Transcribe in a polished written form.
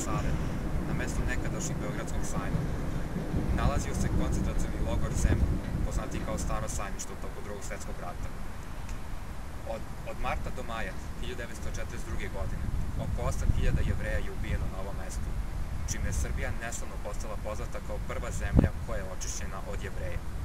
Save, na mestu nekadašnjeg Beogradskog sajma, nalazio se koncentracioni logor Zemun, poznati kao Staro sajmište u toku Drugog svetskog rata. Od marta do maja 1942. godine oko 8.000 Jevreja je ubijeno na ovom mestu, čime je Srbija neslavno postala poznata kao prva zemlja koja je očišćena od Jevreja.